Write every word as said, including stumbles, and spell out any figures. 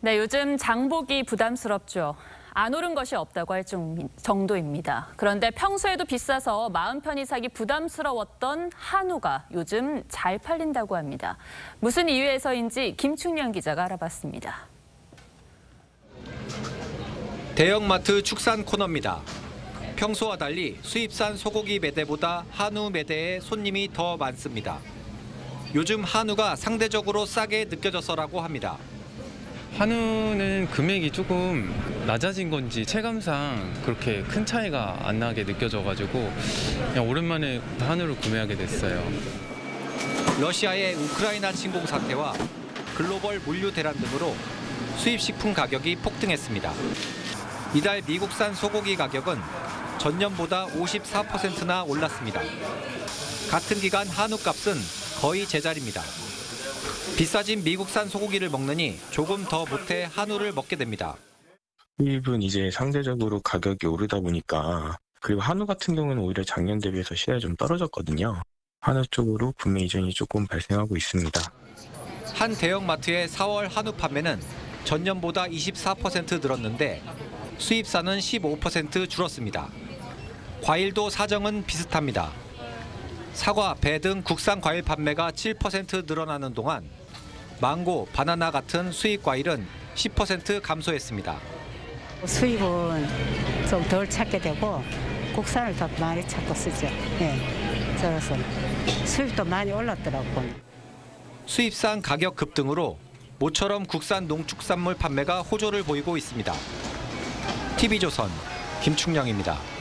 네, 요즘 장보기 부담스럽죠. 안 오른 것이 없다고 할 정도입니다. 그런데 평소에도 비싸서 마음 편히 사기 부담스러웠던 한우가 요즘 잘 팔린다고 합니다. 무슨 이유에서인지 김충년 기자가 알아봤습니다. 대형마트 축산 코너입니다. 평소와 달리 수입산 소고기 매대보다 한우 매대에 손님이 더 많습니다. 요즘 한우가 상대적으로 싸게 느껴져서라고 합니다. 한우는 금액이 조금 낮아진 건지 체감상 그렇게 큰 차이가 안 나게 느껴져가지고 그냥 오랜만에 한우를 구매하게 됐어요. 러시아의 우크라이나 침공 사태와 글로벌 물류 대란 등으로 수입식품 가격이 폭등했습니다. 이달 미국산 소고기 가격은 전년보다 오십사 퍼센트나 올랐습니다. 같은 기간 한우값은 거의 제자리입니다. 비싸진 미국산 소고기를 먹느니 조금 더 보태 한우를 먹게 됩니다. 수입은 이제 상대적으로 가격이 오르다 보니까, 그리고 한우 같은 경우는 오히려 작년 대비해서 시세가 좀 떨어졌거든요. 한우 쪽으로 구매 이전이 조금 발생하고 있습니다. 한 대형마트의 사월 한우 판매는 전년보다 이십사 퍼센트 늘었는데 수입산은 십오 퍼센트 줄었습니다. 과일도 사정은 비슷합니다. 사과, 배 등 국산 과일 판매가 칠 퍼센트 늘어나는 동안 망고, 바나나 같은 수입 과일은 십 퍼센트 감소했습니다. 수입은 좀 덜 찾게 되고 국산을 더 많이 찾고 쓰죠. 네. 그래서 수입도 많이 올랐더라고요. 수입산 가격 급등으로 모처럼 국산 농축산물 판매가 호조를 보이고 있습니다. 티비조선 김충영입니다.